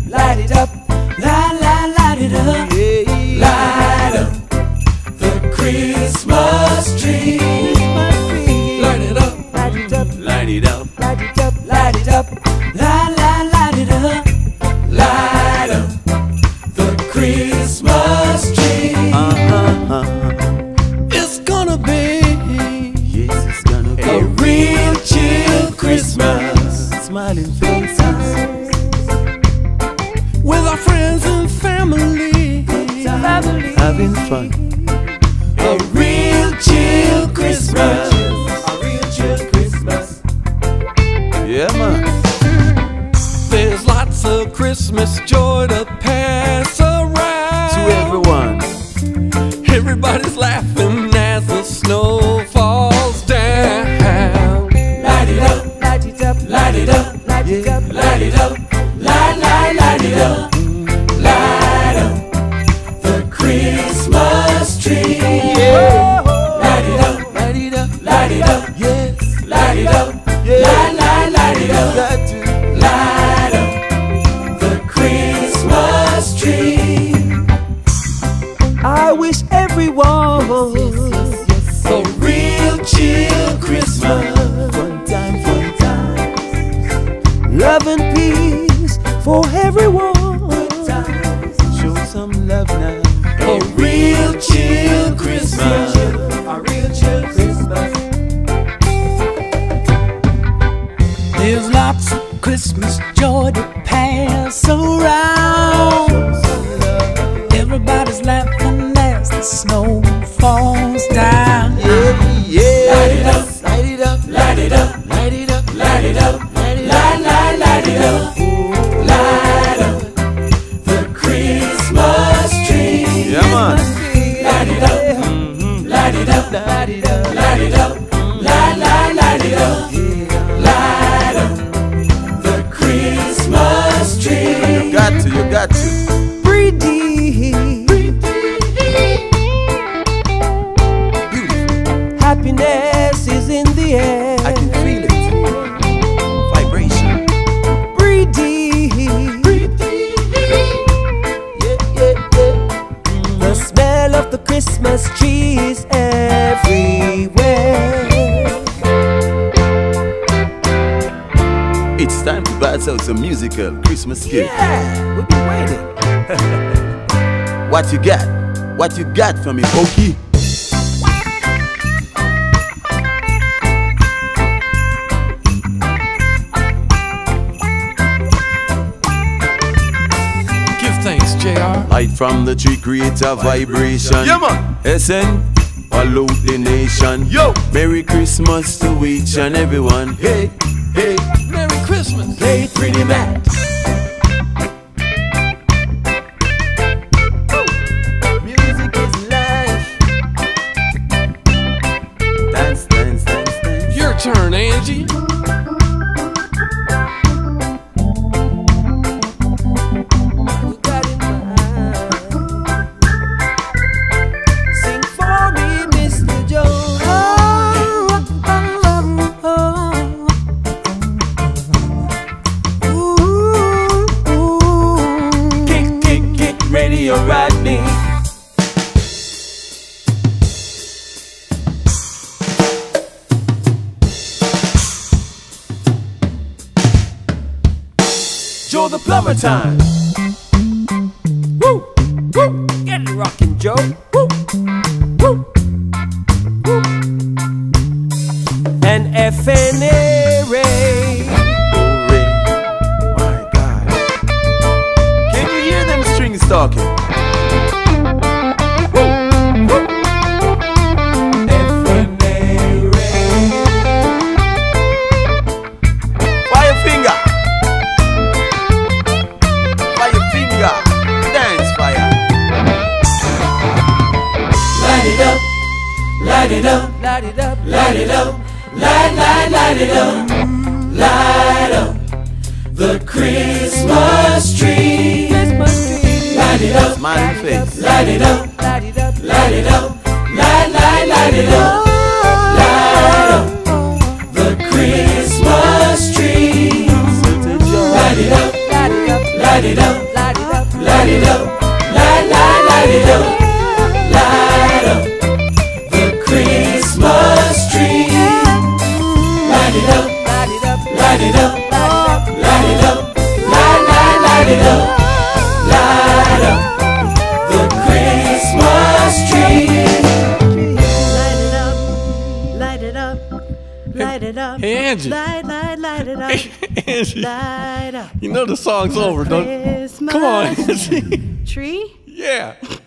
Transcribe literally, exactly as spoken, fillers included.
light it up, light, light, light it up, light up the Christmas tree. Light it up, light it up, light it up, light it up, light it up, light, light, light it up, light up the Christmas tree. Uh-huh. It's gonna be, Yes, it's gonna be a real chill Christmas, smiling faces with our friends and family, family. having fun. A real chill Christmas, a real chill Christmas. Yeah, man. There's lots of Christmas joy to pass around To everyone. Everybody's laughing as the snow falls down. Light it up, light it up, light it up, light it up, light it up, light, light, light it up, light up the Christmas tree. Yeah. Light it up, Light it up. light it up, Yes. light it up, Yeah. light, light, light it up, Got to. light up the Christmas tree. I wish everyone A real chill Christmas. Fun time, fun time. love and peace for everyone. Show some love now. A real chill Christmas. A real chill Christmas. There's lots of Christmas joy to pass around. Everybody's laughing as the snow falls down. Yeah, yeah. Light it up, Light it up. light it up, Light it up. light it up, light, light, light it up, light up the Christmas tree. Yeah, man. Light it up, light it up, Light it up. light it up, light, light, light it up, light up the Christmas tree. You got to, you got to. Pretty happiness is in the air. I can feel it. Vibration. Breathe. Yeah, yeah, yeah. The smell of the Christmas tree is everywhere. It's time to blast out some musical Christmas gift. Yeah, we've been waiting. What you got? What you got for me, Pokey? Give thanks, J R. Light from the tree create a vibration. Yeah, man. S N, salute the nation. Yo. Merry Christmas to each and everyone. Hey, hey. Merry Christmas. Play three D Mac. Music is life. Dance, dance, dance, dance. Your turn, Angie. You got it, man. Sing for me, Mister Jones. Oh, oh, oh, oh. Ooh, ooh. Kick, kick, kick, Radio Rodney. Joe the Plumber time. Woo, woo. Get it rockin', Joe. Woo, woo, woo. And F N A Ray. Hooray. My God. Can you hear them strings talking? Fire finger. Fire finger. Dance fire. Light it up, light it up, Light it up, light it up, light, light, light it up, light up the Christmas tree. Christmas tree. Light it up, Smiling face. light it up, Light it up, light it up, light, light, light it up, light up the Christmas tree. Certain joy. Light it up, light it up. light it up, it up. Hey, Angie. Light, light, light it up. Angie, Light up. you know the song's over, don't you? Christmas Come on, Angie. tree. Yeah.